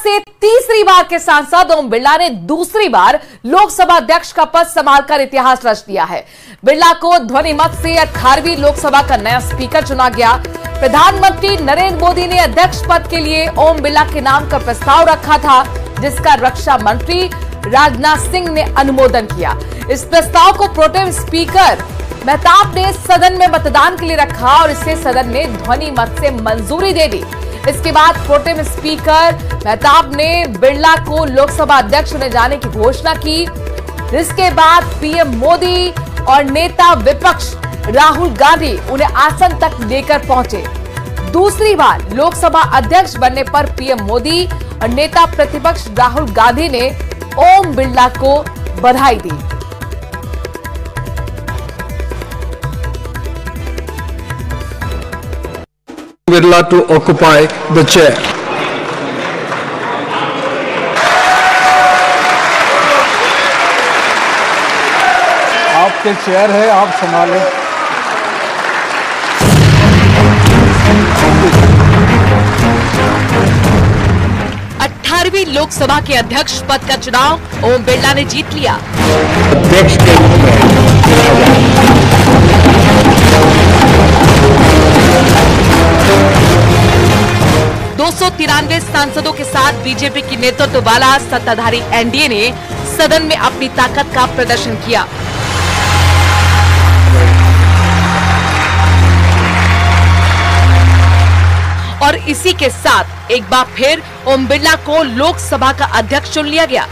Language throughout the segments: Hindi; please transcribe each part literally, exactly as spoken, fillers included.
से तीसरी बार के सांसद ओम बिरला ने दूसरी बार लोकसभा अध्यक्ष का पद संभालकर इतिहास रच दिया है। बिरला को ध्वनि मत से अठारहवीं लोकसभा का नया स्पीकर चुना गया। प्रधानमंत्री नरेंद्र मोदी ने अध्यक्ष पद के लिए ओम बिरला के नाम का प्रस्ताव रखा था, जिसका रक्षा मंत्री राजनाथ सिंह ने अनुमोदन किया। इस प्रस्ताव को प्रोटेम स्पीकर मेहताब ने सदन में मतदान के लिए रखा और इसे सदन ने ध्वनि मत से मंजूरी दे दी। इसके बाद प्रोटेम स्पीकर मेहताब ने बिरला को लोकसभा अध्यक्ष चुने जाने की घोषणा की। इसके बाद पीएम मोदी और नेता विपक्ष राहुल गांधी उन्हें आसन तक लेकर पहुंचे। दूसरी बार लोकसभा अध्यक्ष बनने पर पीएम मोदी और नेता प्रतिपक्ष राहुल गांधी ने ओम बिरला को बधाई दी। Birla to occupy the chair. आपके चेयर है, आप संभालें। अठारहवीं लोकसभा के अध्यक्ष पद का चुनाव ओम बिरला ने जीत लिया। अध्यक्ष के रूप में दो सौ तिरानवे सांसदों के साथ बीजेपी की नेतृत्व वाला सत्ताधारी एनडीए ने सदन में अपनी ताकत का प्रदर्शन किया। और इसी के साथ एक बार फिर ओम बिरला को लोकसभा का अध्यक्ष चुन लिया गया।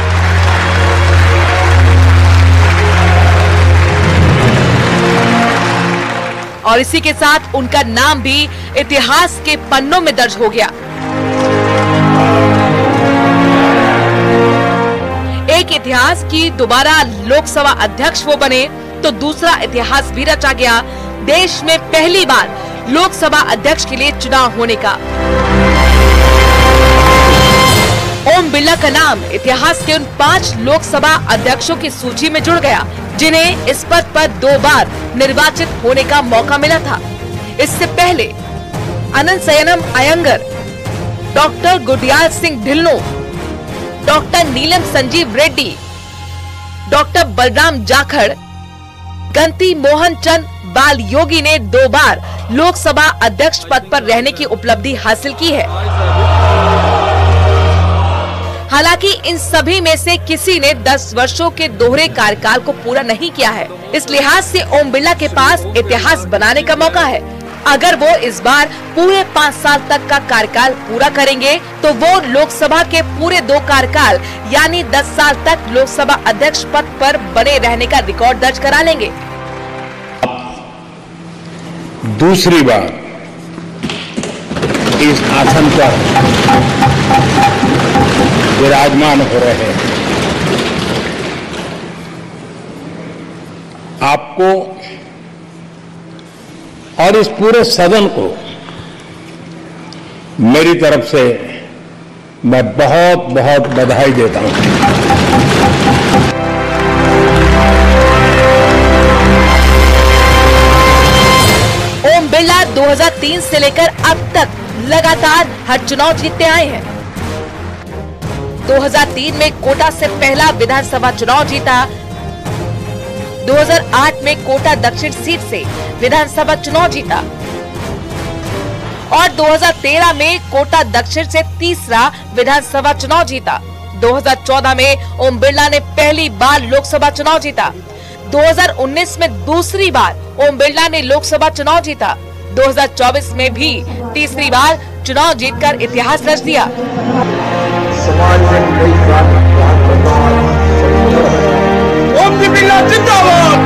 और इसी के साथ उनका नाम भी इतिहास के पन्नों में दर्ज हो गया। एक इतिहास की दोबारा लोकसभा अध्यक्ष वो बने तो दूसरा इतिहास भी रचा गया, देश में पहली बार लोकसभा अध्यक्ष के लिए चुनाव होने का। ओम बिरला का नाम इतिहास के उन पांच लोकसभा अध्यक्षों की सूची में जुड़ गया जिन्हें इस पद पर दो बार निर्वाचित होने का मौका मिला था। इससे पहले Ananthasayanam Ayyangar, doctor Gurdial Singh Dhillon, doctor Neelam Sanjiva Reddy, doctor Balram Jakhar, Ganti Mohan Chandra Balayogi ने दो बार लोकसभा अध्यक्ष पद पर रहने की उपलब्धि हासिल की है। हालांकि इन सभी में से किसी ने दस वर्षों के दोहरे कार्यकाल को पूरा नहीं किया है। इस लिहाज से ओम बिरला के पास इतिहास बनाने का मौका है। अगर वो इस बार पूरे पाँच साल तक का कार्यकाल पूरा करेंगे तो वो लोकसभा के पूरे दो कार्यकाल यानी दस साल तक लोकसभा अध्यक्ष पद पर बने रहने का रिकॉर्ड दर्ज करा लेंगे। दूसरी बार इस आसन पर विराजमान हो रहे हैं। आपको और इस पूरे सदन को मेरी तरफ से मैं बहुत बहुत बधाई देता हूं। ओम बिरला दो हज़ार तीन से लेकर अब तक लगातार हर चुनाव जीतते आए हैं। दो हज़ार तीन में कोटा से पहला विधानसभा चुनाव जीता। दो हज़ार आठ में कोटा दक्षिण सीट से विधानसभा चुनाव जीता और दो हज़ार तेरह में कोटा दक्षिण से तीसरा विधानसभा चुनाव जीता। दो हज़ार चौदह में ओम बिरला ने पहली बार लोकसभा चुनाव जीता। दो हज़ार उन्नीस में दूसरी बार ओम बिरला ने लोकसभा चुनाव जीता। दो हज़ार चौबीस में भी तीसरी बार चुनाव जीतकर इतिहास रच दिया। ओम बिरला जिंदाबाद।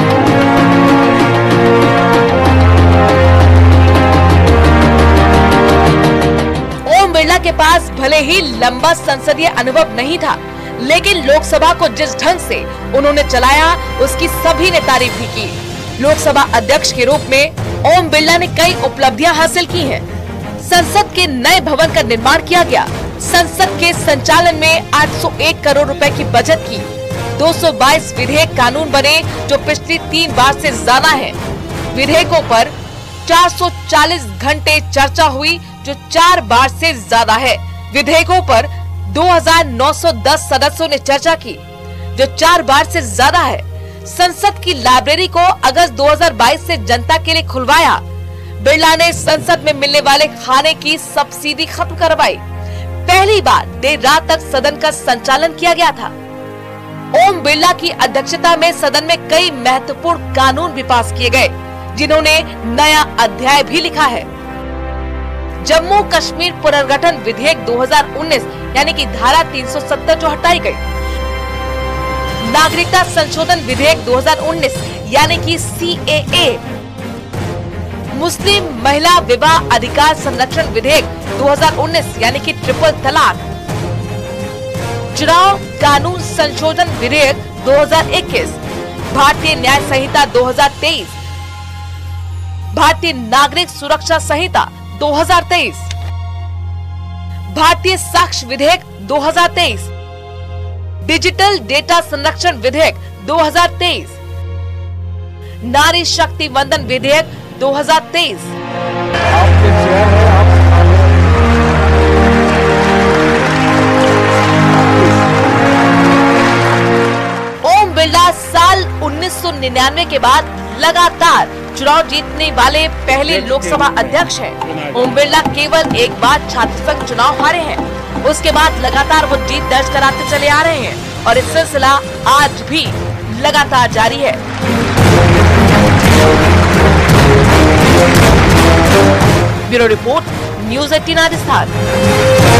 ओम बिरला के पास भले ही लंबा संसदीय अनुभव नहीं था, लेकिन लोकसभा को जिस ढंग से उन्होंने चलाया उसकी सभी ने तारीफ भी की। लोकसभा अध्यक्ष के रूप में ओम बिरला ने कई उपलब्धियां हासिल की हैं। संसद के नए भवन का निर्माण किया गया। संसद के संचालन में आठ सौ एक करोड़ रुपए की बचत की। दो सौ बाईस विधेयक कानून बने जो पिछली तीन बार से ज्यादा है। विधेयकों पर चार सौ चालीस घंटे चर्चा हुई जो चार बार से ज्यादा है। विधेयकों पर दो हज़ार नौ सौ दस सदस्यों ने चर्चा की, जो चार बार से ज्यादा है। संसद की लाइब्रेरी को अगस्त दो हज़ार बाईस से जनता के लिए खुलवाया। बिरला ने संसद में मिलने वाले खाने की सब्सिडी खत्म करवाई। पहली बार देर रात तक सदन का संचालन किया गया था। ओम बिरला की अध्यक्षता में सदन में कई महत्वपूर्ण कानून भी पास किए गए, जिन्होंने नया अध्याय भी लिखा है। जम्मू कश्मीर पुनर्गठन विधेयक दो हज़ार उन्नीस यानी कि धारा तीन सौ सत्तर जो हटाई गई। नागरिकता संशोधन विधेयक दो हज़ार उन्नीस यानी कि सी ए ए। मुस्लिम महिला विवाह अधिकार संरक्षण विधेयक दो हज़ार उन्नीस यानी कि ट्रिपल तलाक। चुनाव कानून संशोधन विधेयक दो हज़ार इक्कीस। भारतीय न्याय संहिता दो हज़ार तेईस। भारतीय नागरिक सुरक्षा संहिता दो हज़ार तेईस। भारतीय साक्ष्य विधेयक दो हज़ार तेईस। डिजिटल डेटा संरक्षण विधेयक दो हज़ार तेईस। नारी शक्ति वंदन विधेयक दो हज़ार तेईस। आपके चेयर है, आप ओम बिरला साल उन्नीस सौ निन्यानवे के बाद लगातार चुनाव जीतने वाले पहले लोकसभा अध्यक्ष हैं। ओम बिरला केवल एक बार छात्र संघ चुनाव हारे हैं, उसके बाद लगातार वो जीत दर्ज कराते चले आ रहे हैं और इस सिलसिला आज भी लगातार जारी है। ब्यूरो रिपोर्ट, न्यूज़ अठारह राजस्थान।